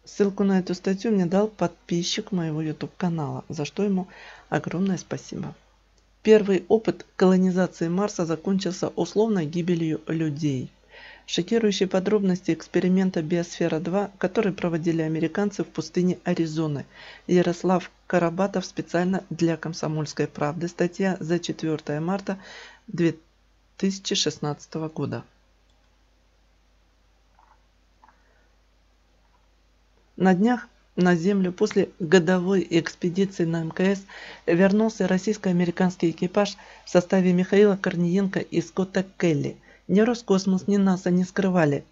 Ссылку на эту статью мне дал подписчик моего YouTube канала, за что ему огромное спасибо. Первый опыт колонизации Марса закончился условной гибелью людей. Шокирующие подробности эксперимента Биосфера-2, который проводили американцы в пустыне Аризоны. Ярослав Карабатов специально для «Комсомольской правды». Статья за 4 марта 2016 года. На днях на Землю после годовой экспедиции на МКС вернулся российско-американский экипаж в составе Михаила Корниенко и Скотта Келли. Ни Роскосмос, ни НАСА не скрывали,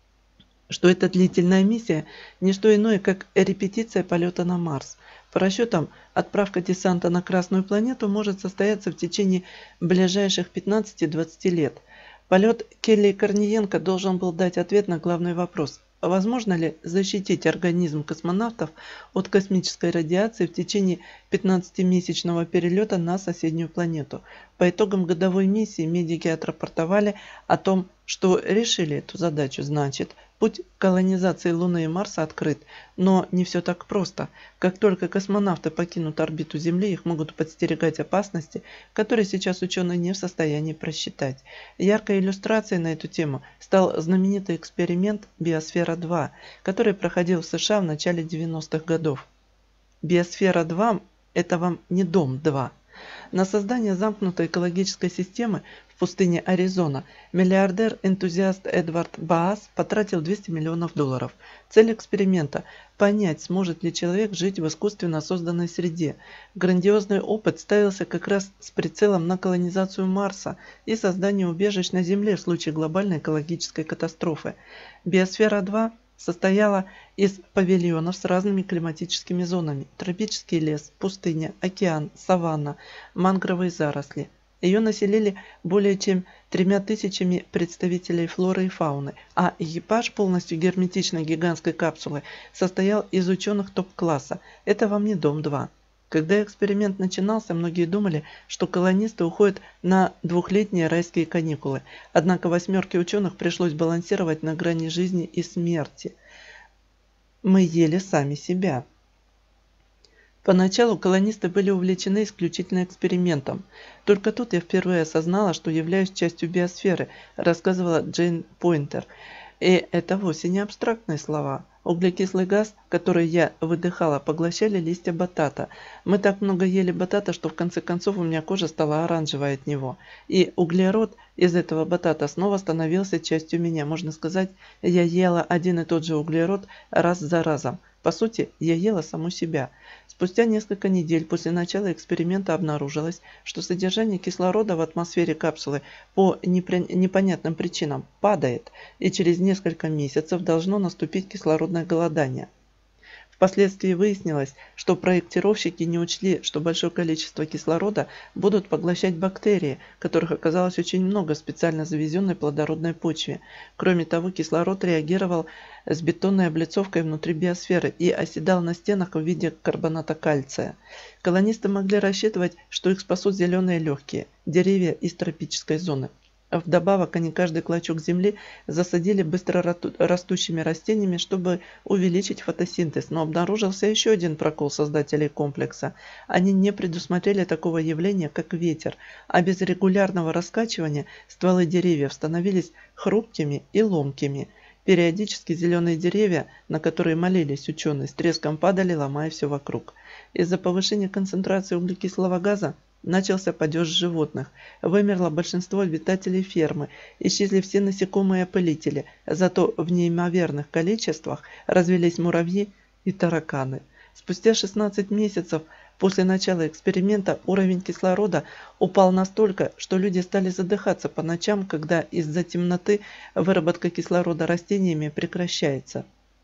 что эта длительная миссия – не что иное, как репетиция полета на Марс. По расчетам, отправка десанта на Красную планету может состояться в течение ближайших 15-20 лет. Полет Келли и Корниенко должен был дать ответ на главный вопрос – возможно ли защитить организм космонавтов от космической радиации в течение 15-месячного перелета на соседнюю планету. По итогам годовой миссии медики отрапортовали о том, что решили эту задачу. Значит, путь к колонизации Луны и Марса открыт. Но не все так просто. Как только космонавты покинут орбиту Земли, их могут подстерегать опасности, которые сейчас ученые не в состоянии просчитать. Яркой иллюстрацией на эту тему стал знаменитый эксперимент Биосфера-2, который проходил в США в начале 90-х годов. Биосфера-2 – это вам не Дом-2. На создание замкнутой экологической системы в пустыне Аризона миллиардер-энтузиаст Эдвард Баас потратил $200 миллионов. Цель эксперимента – понять, сможет ли человек жить в искусственно созданной среде. Грандиозный опыт ставился как раз с прицелом на колонизацию Марса и создание убежищ на Земле в случае глобальной экологической катастрофы. Биосфера-2 состояла из павильонов с разными климатическими зонами: тропический лес, пустыня, океан, саванна, мангровые заросли. Ее населили более чем 3000 представителей флоры и фауны, а экипаж полностью герметичной гигантской капсулы состоял из ученых топ-класса. Это вам не Дом-2. Когда эксперимент начинался, многие думали, что колонисты уходят на двухлетние райские каникулы. Однако 8 ученых пришлось балансировать на грани жизни и смерти. Мы ели сами себя. Поначалу колонисты были увлечены исключительно экспериментом. Только тут я впервые осознала, что являюсь частью биосферы, рассказывала Джейн Пойнтер. И это вовсе не абстрактные слова. Углекислый газ, который я выдыхала, поглощали листья батата. Мы так много ели батата, что в конце концов у меня кожа стала оранжевой от него. И углерод из этого батата снова становился частью меня. Можно сказать, я ела один и тот же углерод раз за разом. По сути, я ела саму себя. Спустя несколько недель после начала эксперимента обнаружилось, что содержание кислорода в атмосфере капсулы по непонятным причинам падает, и через несколько месяцев должно наступить кислородное голодание. Впоследствии выяснилось, что проектировщики не учли, что большое количество кислорода будут поглощать бактерии, которых оказалось очень много в специально завезенной плодородной почве. Кроме того, кислород реагировал с бетонной облицовкой внутри биосферы и оседал на стенах в виде карбоната кальция. Колонисты могли рассчитывать, что их спасут зеленые легкие – деревья из тропической зоны. Вдобавок, они каждый клочок земли засадили быстро растущими растениями, чтобы увеличить фотосинтез. Но обнаружился еще один прокол создателей комплекса. Они не предусмотрели такого явления, как ветер, а без регулярного раскачивания стволы деревьев становились хрупкими и ломкими. Периодически зеленые деревья, на которые молились ученые, с треском падали, ломая все вокруг. Из-за повышения концентрации углекислого газа начался падеж животных. Вымерло большинство обитателей фермы. Исчезли все насекомые и опылители. Зато в неимоверных количествах развелись муравьи и тараканы. Спустя 16 месяцев после начала эксперимента уровень кислорода упал настолько, что люди стали задыхаться по ночам, когда из-за темноты выработка кислорода растениями прекращается.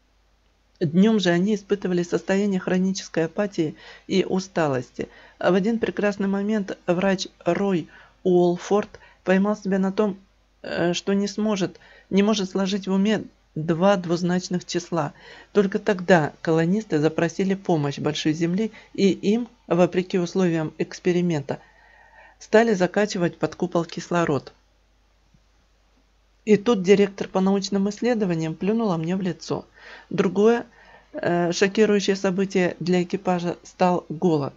Днем же они испытывали состояние хронической апатии и усталости. А в один прекрасный момент врач Рой Уолфорд поймал себя на том, что не может сложить в уме два двузначных числа. Только тогда колонисты запросили помощь Большой Земли, и им, вопреки условиям эксперимента, стали закачивать под купол кислород. И тут директор по научным исследованиям плюнула мне в лицо. Другое Шокирующее событие для экипажа стал голод.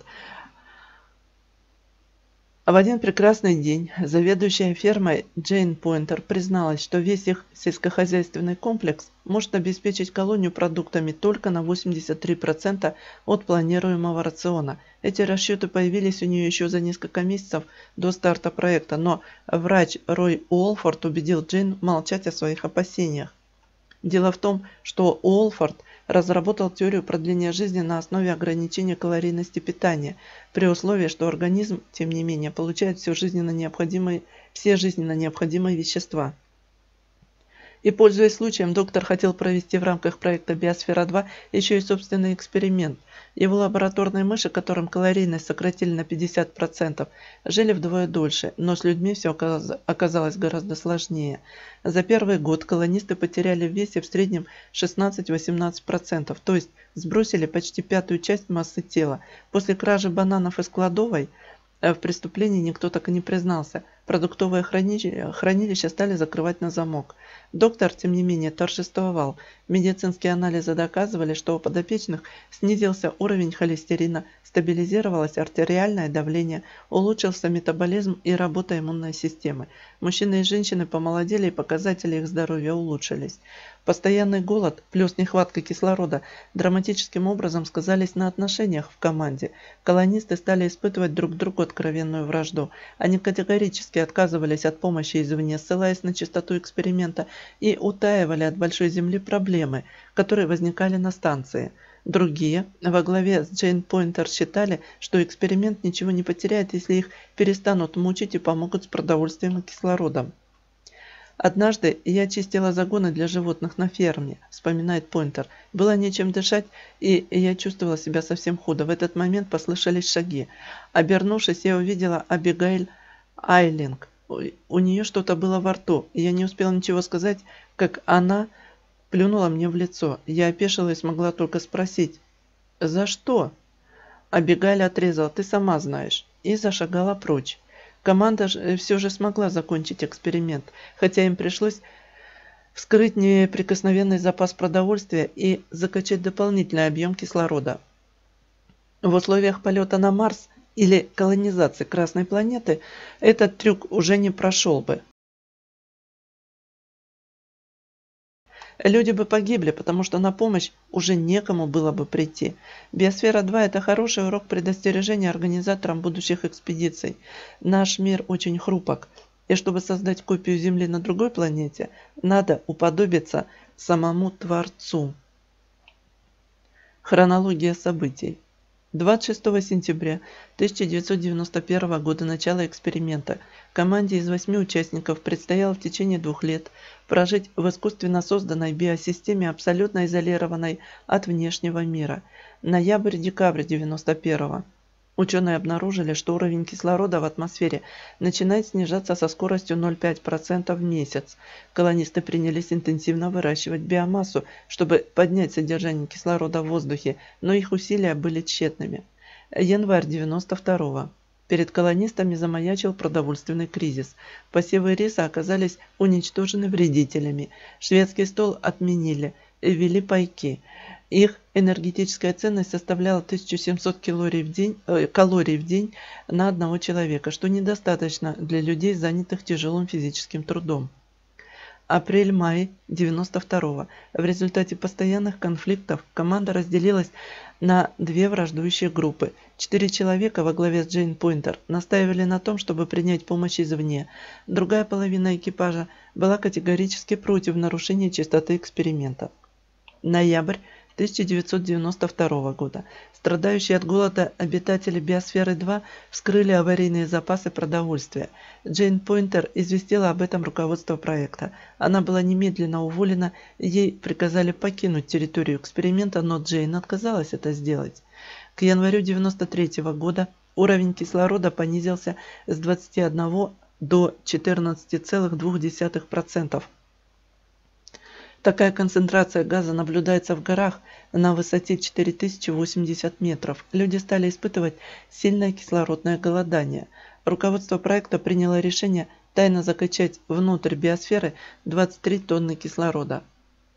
В один прекрасный день заведующая фермой Джейн Пойнтер призналась, что весь их сельскохозяйственный комплекс может обеспечить колонию продуктами только на 83% от планируемого рациона. Эти расчеты появились у нее еще за несколько месяцев до старта проекта, но врач Рой Уолфорд убедил Джейн молчать о своих опасениях. Дело в том, что Уолфорд разработал теорию продления жизни на основе ограничения калорийности питания, при условии, что организм, тем не менее, получает все жизненно необходимые вещества. И, пользуясь случаем, доктор хотел провести в рамках проекта «Биосфера-2» еще и собственный эксперимент. Его лабораторные мыши, которым калорийность сократили на 50%, жили вдвое дольше, но с людьми все оказалось гораздо сложнее. За первый год колонисты потеряли в весе в среднем 16-18%, то есть сбросили почти пятую часть массы тела. После кражи бананов из кладовой в преступлении никто так и не признался. Продуктовые хранилища стали закрывать на замок. Доктор, тем не менее, торжествовал. Медицинские анализы доказывали, что у подопечных снизился уровень холестерина, стабилизировалось артериальное давление, улучшился метаболизм и работа иммунной системы. Мужчины и женщины помолодели, и показатели их здоровья улучшились. Постоянный голод плюс нехватка кислорода драматическим образом сказались на отношениях в команде. Колонисты стали испытывать друг к другу откровенную вражду. Они категорически отказывались от помощи извне, ссылаясь на чистоту эксперимента, и утаивали от большой земли проблемы, которые возникали на станции. Другие, во главе с Джейн Пойнтер, считали, что эксперимент ничего не потеряет, если их перестанут мучить и помогут с продовольствием и кислородом. «Однажды я чистила загоны для животных на ферме», – вспоминает Пойнтер. «Было нечем дышать, и я чувствовала себя совсем худо. В этот момент послышались шаги. Обернувшись, я увидела Абигейл Айлинг. У нее что-то было во рту, и я не успела ничего сказать, как она плюнула мне в лицо. Я опешила и смогла только спросить: «За что?» Абигейл отрезала: «Ты сама знаешь», и зашагала прочь. Команда все же смогла закончить эксперимент, хотя им пришлось вскрыть неприкосновенный запас продовольствия и закачать дополнительный объем кислорода. В условиях полета на Марс или колонизации Красной планеты этот трюк уже не прошел бы. Люди бы погибли, потому что на помощь уже некому было бы прийти. Биосфера-2 – это хороший урок предостережения организаторам будущих экспедиций. Наш мир очень хрупок, и чтобы создать копию Земли на другой планете, надо уподобиться самому Творцу. Хронология событий. 26 сентября 1991 года начало эксперимента. Команде из 8 участников предстояло в течение 2 лет прожить в искусственно созданной биосистеме, абсолютно изолированной от внешнего мира. Ноябрь-декабрь 1991. Ученые обнаружили, что уровень кислорода в атмосфере начинает снижаться со скоростью 0,5% в месяц. Колонисты принялись интенсивно выращивать биомассу, чтобы поднять содержание кислорода в воздухе, но их усилия были тщетными. Январь 1992. Перед колонистами замаячил продовольственный кризис. Посевы риса оказались уничтожены вредителями. Шведский стол отменили и ввели пайки. Их энергетическая ценность составляла 1700 калорий в день на одного человека, что недостаточно для людей, занятых тяжелым физическим трудом. Апрель-май 1992. В результате постоянных конфликтов команда разделилась на 2 враждующие группы. 4 человека во главе с Джейн Пойнтер настаивали на том, чтобы принять помощь извне. Другая половина экипажа была категорически против нарушения чистоты эксперимента. Ноябрь 1992 года. Страдающие от голода обитатели Биосферы-2 вскрыли аварийные запасы продовольствия. Джейн Пойнтер известила об этом руководство проекта. Она была немедленно уволена, ей приказали покинуть территорию эксперимента, но Джейн отказалась это сделать. К январю 1993 года уровень кислорода понизился с 21 до 14,2%. Такая концентрация газа наблюдается в горах на высоте 4080 метров. Люди стали испытывать сильное кислородное голодание. Руководство проекта приняло решение тайно закачать внутрь биосферы 23 тонны кислорода.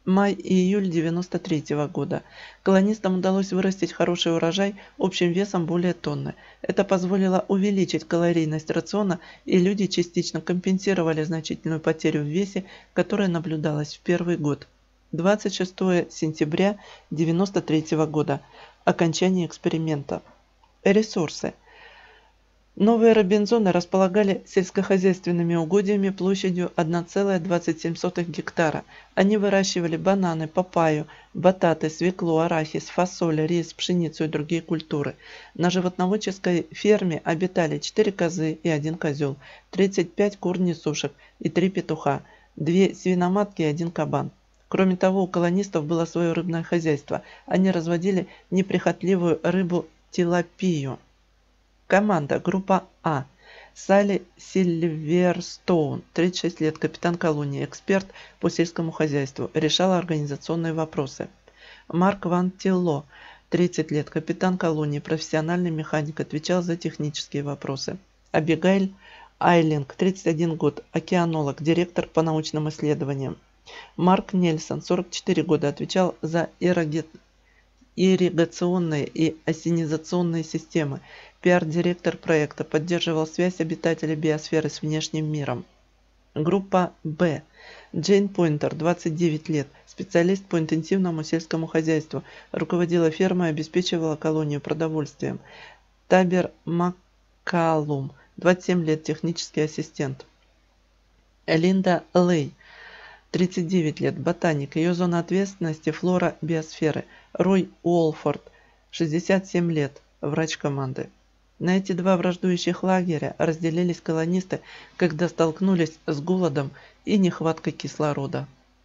Май и июль 93 года. Колонистам удалось вырастить хороший урожай общим весом более тонны. Это позволило увеличить калорийность рациона, и люди частично компенсировали значительную потерю в весе, которая наблюдалась в первый год. 26 сентября 93 года. Окончание эксперимента. Ресурсы. Новые Робинзоны располагали сельскохозяйственными угодьями площадью 1,27 гектара. Они выращивали бананы, папайю, бататы, свеклу, арахис, фасоль, рис, пшеницу и другие культуры. На животноводческой ферме обитали 4 козы и 1 козел, 35 кур-несушек и 3 петуха, 2 свиноматки и 1 кабан. Кроме того, у колонистов было свое рыбное хозяйство. Они разводили неприхотливую рыбу тилапию. Команда. Группа А. Салли Сильверстоун, 36 лет, капитан колонии, эксперт по сельскому хозяйству, решала организационные вопросы. Марк Ван Тилло, 30 лет, капитан колонии, профессиональный механик, отвечал за технические вопросы. Абигейль Айлинг, 31 год, океанолог, директор по научным исследованиям. Марк Нельсон, 44 года, отвечал за ирригационные и осенизационные системы. Пиар-директор проекта, поддерживал связь обитателей биосферы с внешним миром. Группа Б. Джейн Пойнтер, 29 лет, специалист по интенсивному сельскому хозяйству, руководила фермой и обеспечивала колонию продовольствием. Табер Маккалум, 27 лет, технический ассистент. Линда Лей, 39 лет, ботаник, ее зона ответственности – флора биосферы. Рой Уолфорд, 67 лет, врач команды. На эти два враждующих лагеря разделились колонисты, когда столкнулись с голодом и нехваткой кислорода.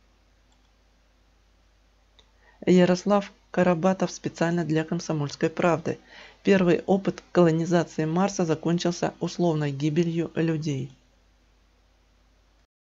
Ярослав Карабатов специально для «Комсомольской правды». Первый опыт колонизации Марса закончился условной гибелью людей.